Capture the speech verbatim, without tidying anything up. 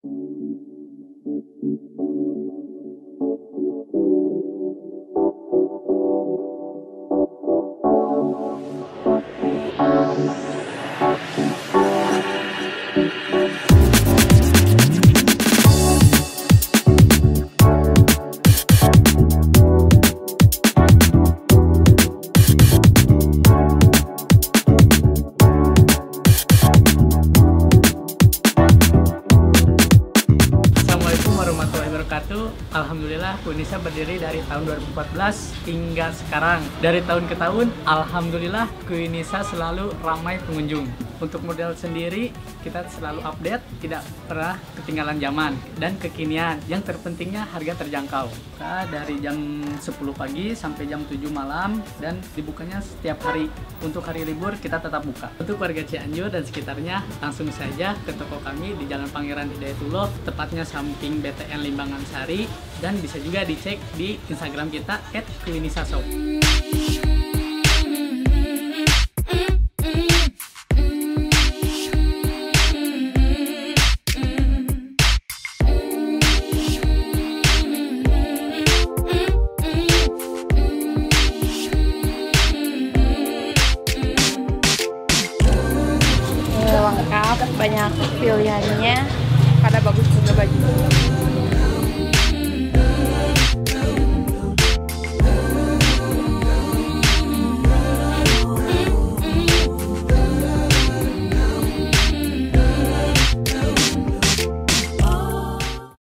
Alhamdulillah Quinisa berdiri dari tahun dua ribu empat belas hingga sekarang. Dari tahun ke tahun, Alhamdulillah Quinisa selalu ramai pengunjung. Untuk model sendiri, kita selalu update, tidak pernah ketinggalan zaman dan kekinian. Yang terpentingnya harga terjangkau. Buka dari jam sepuluh pagi sampai jam tujuh malam dan dibukanya setiap hari. Untuk hari libur kita tetap buka. Untuk warga Cianjur dan sekitarnya, langsung saja ke toko kami di Jalan Pangeran Hidayatullah, tepatnya samping B T N Limbangan Sari, dan bisa juga dicek di Instagram kita et quinisa shop. Lengkap, banyak pilihannya, pada bagus juga baju.